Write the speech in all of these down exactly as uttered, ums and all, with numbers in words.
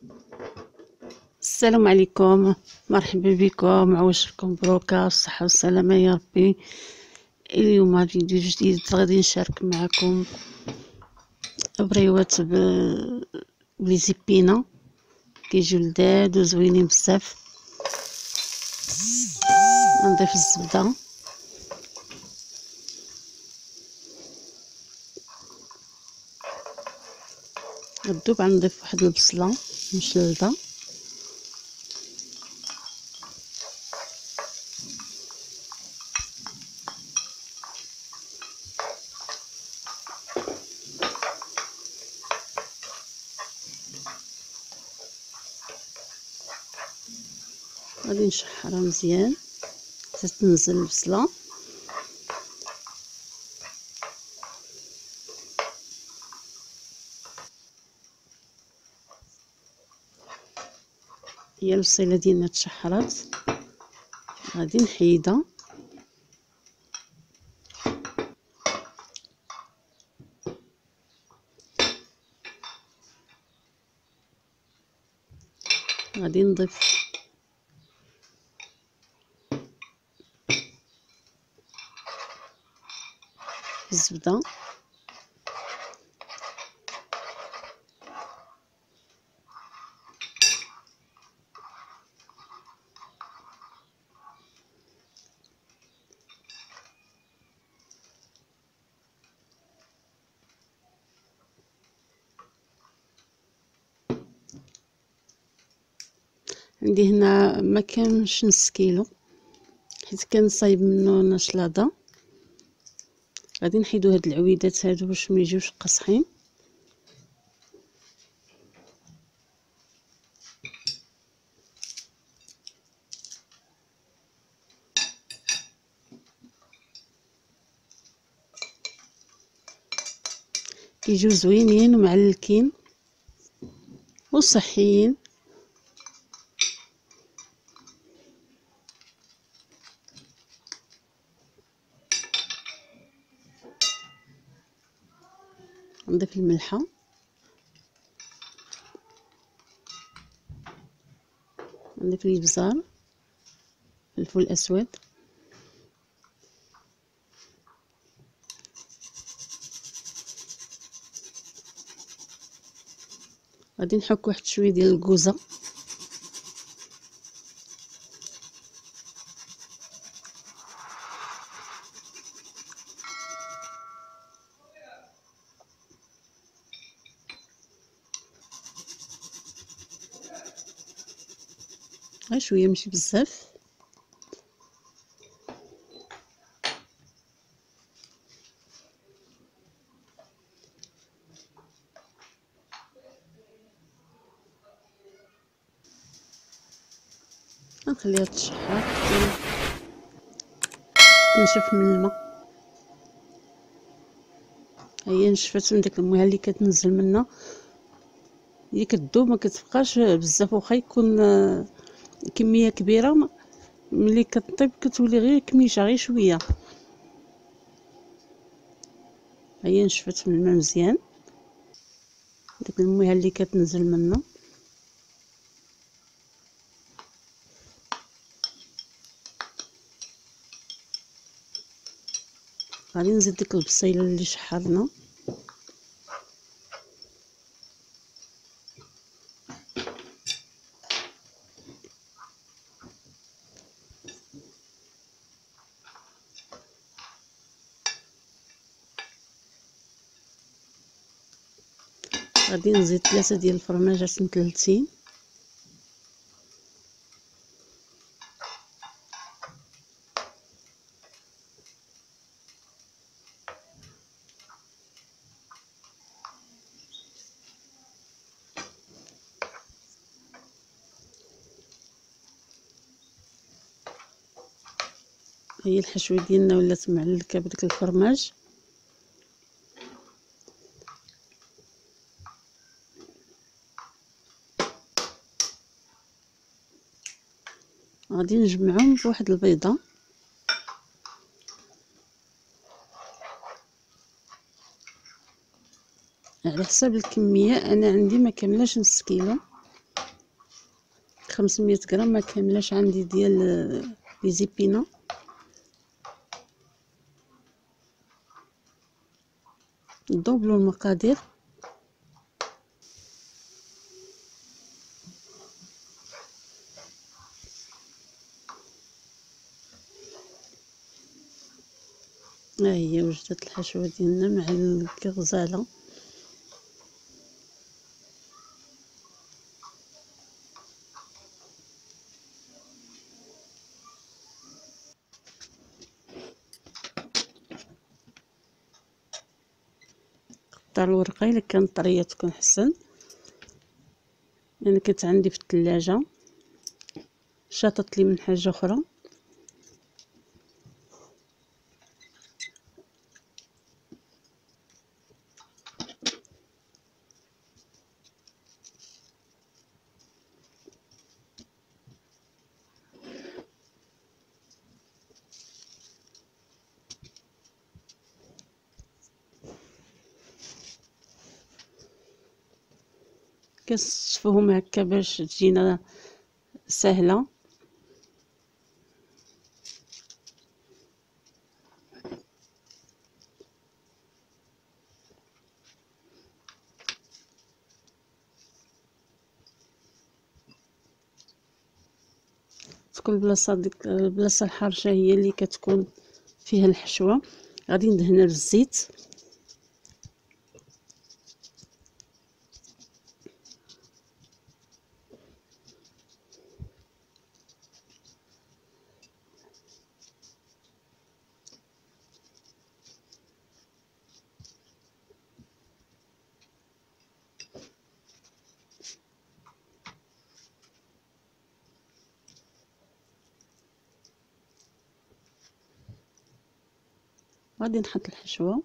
السلام عليكم، مرحبا بكم. عواشركم بروكا الصحة والسلامة يا ربي. اليوم فيديو جديد غادي نشارك معكم بريوات بليزيبينا، كيجيو لذاذ وزوينين بزاف. نضيف الزبدة، غدوب غنضيف واحد البصلة مشلدة، غادي نشحرها مزيان حتى تنزل البصلة. هي البصيله ديالنا تشحرات، غادي نحيدها غادي نضيف الزبدة، عندي هنا ما كانش نص كيلو حيت كان صايب منه نشلاضه. غادي نحيدو هاد العويدات هادو باش ما يجيوش قاصحين. كيجيو زوينين ومعلكين وصحيين. نضيف الملحه، نضيف الابزار، الفلفل الاسود، غادي نحك واحد شويه ديال الكوزه، غير شويه ماشي بزاف. غنخليها تشحر حتى تنشف من الماء. هي نشفت من داك المياه اللي كتنزل منها، هي كتذوب ما كتبقاش بزاف، واخا يكون كميه كبيره ملي كطيب كتولي غير كميشه غير شويه. هي نشفت من الماء مزيان، داك المياه اللي كتنزل منه. غادي نزيد ديك البصيله اللي شحرنا، غادي نزيد ثلاثه ديال الفرماجات مثلثين، هي الحشوه ديالنا ولات معلكه بداك الفرماج. غادي نجمعهم بواحد البيضه، على حساب الكميه. انا عندي ما كاملاش نص كيلو، خمسمية غرام ما كاملاش عندي ديال لي زيبينا. ندوبلو المقادير. ها هي وجدت الحشوه ديالنا مع الكغزاله. قطع الورقه الا كانت طريه تكون حسن. انا كانت عندي في الثلاجه شاطت لي من حاجه اخرى. كنصفوهم هكا باش تجينا سهله. تكون البلاصه ديك البلاصه الحرشه هي اللي كتكون فيها الحشوه. غادي ندهنها بالزيت. غادي نحط الحشوه.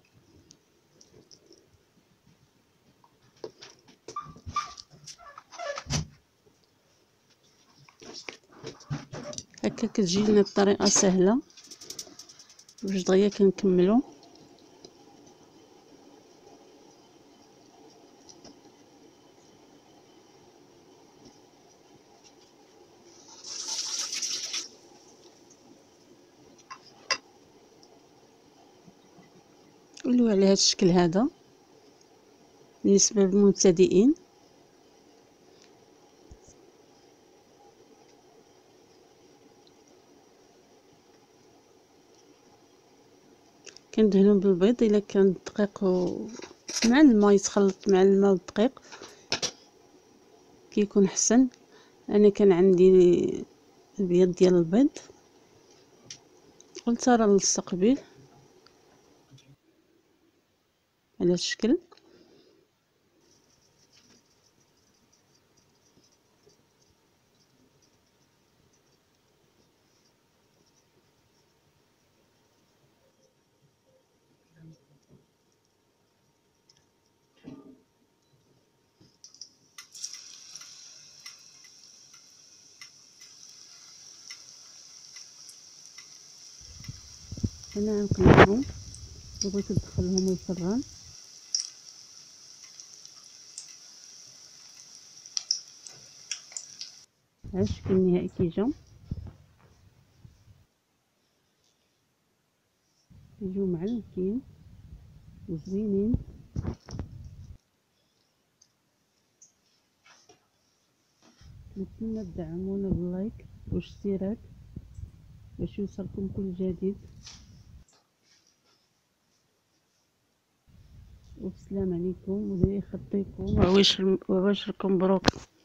هكا كتجي لنا بطريقه سهله. واش دغيا كنكملو. ولو على هذا الشكل هذا بالنسبه للمبتدئين. كندهنو بالبيض الا كان الدقيق و... مع الماء يتخلط مع الماء والدقيق كيكون حسن. انا كان عندي البيض ديال البيض. قلت راه نلصق على الشكل. انا نقلبهم. بغيت ندخلهم الفران. هذا الشكل النهائي كيجاو. كيجيو معلكين وزوينين. نتمنى تدعمونا باللايك والاشتراك باش يوصلكم كل جديد. والسلام عليكم وداير يخطيكم وعواشركم مبروك.